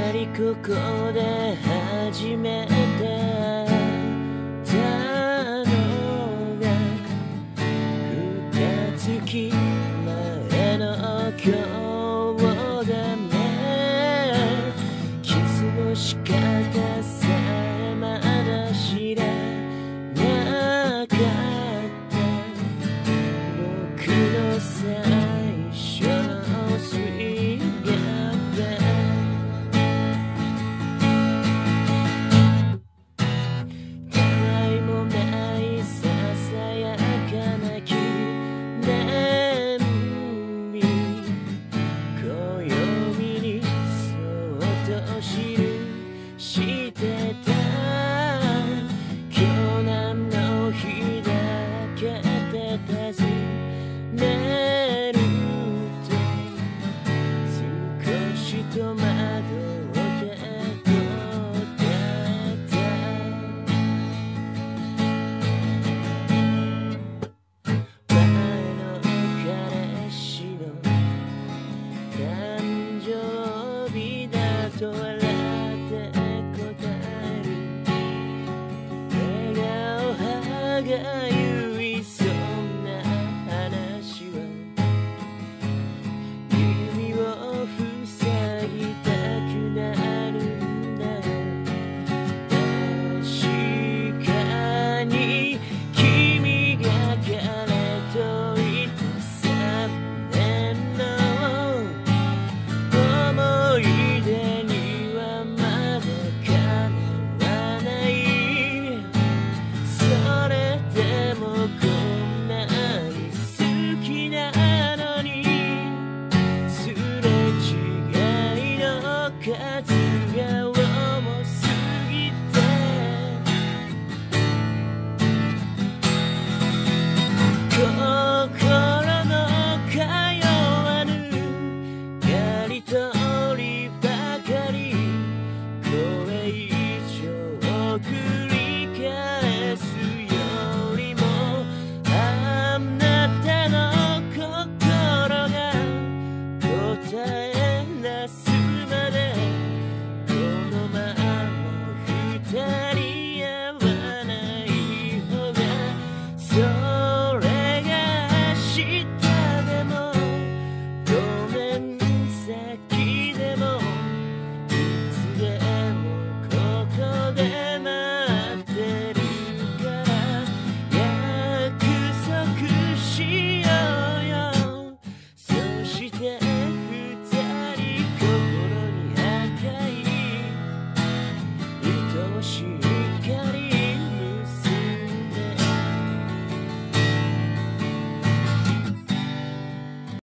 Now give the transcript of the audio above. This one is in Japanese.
りここで始めたのが2月前の今日だね。キスの仕方さえまだ知らなかった僕の最初のスイートしてた今日何の日だけてたずねると少し戸惑って答えた前の彼氏の誕生日だと笑ってが言いそうな話は指を塞ぎたくなるんだよ。確かに君が彼といた3年の思い出にはまだ叶わないそれでもこんなに好きなのにすれ違いの数が多すぎて心の通わぬやりとりばかりこれ以上繰り返すよりもあなたの心が答え出すまでこのまま二人合わない方がそれが明日でもごめん先でもいつでもここで待ってるから約束しようよ。そして二人心に赤い愛し